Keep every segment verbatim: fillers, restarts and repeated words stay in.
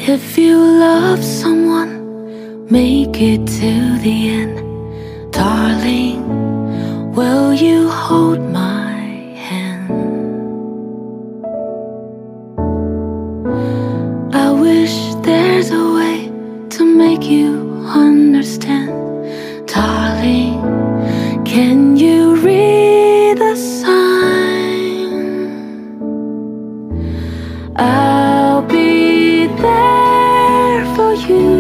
If you love someone, make it to the end. Darling, will you hold my hand? I wish there's a way to make you understand. Darling, can you read the sign? I'll be there for you.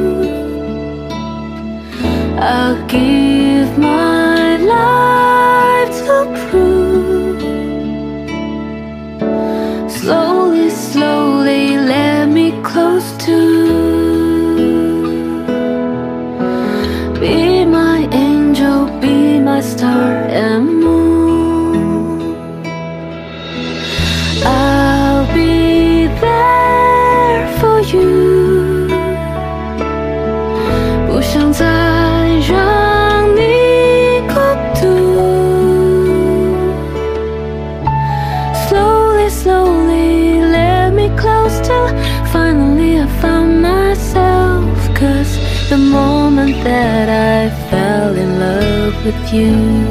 I'll give my life to prove. Slowly, slowly let me close to. Be my angel, be my star and moon. I'll be there for you. 不想再让你孤独。Slowly, slowly let me close till finally I found myself. 'Cause the moment that I fell in love with you,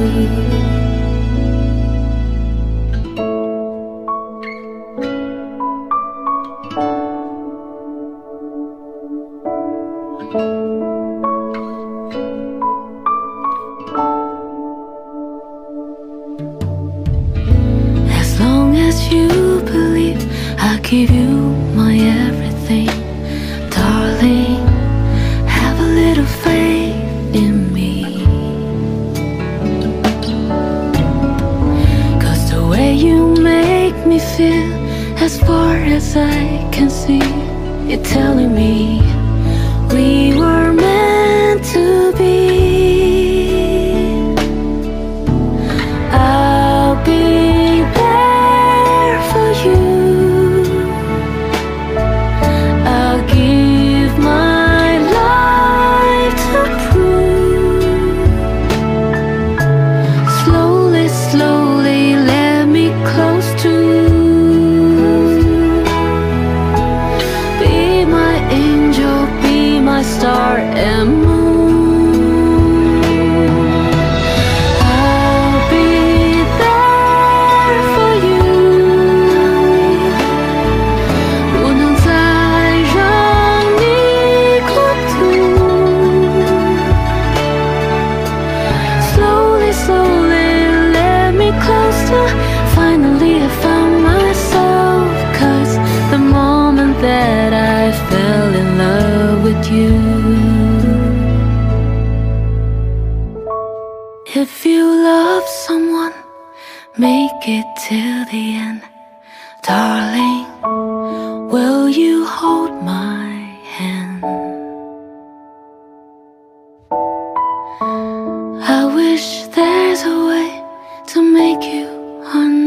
as long as you believe, I'll give you my everything. Darling, have a little faith in me. 'Cause the way you make me feel, as far as I can see, you're telling me we were meant to be. I'll be there for you. I'll give my life to prove. Slowly, slowly let me close to. Be my angel, be my star and moon. I'll be there for you. 不能再让你孤独。Slowly, slowly let me close to. Finally I found myself. 'Cause the moment that I fell in love with you. If you love someone, make it till the end. Darling, will you hold my hand? I wish there's a way to make you understand.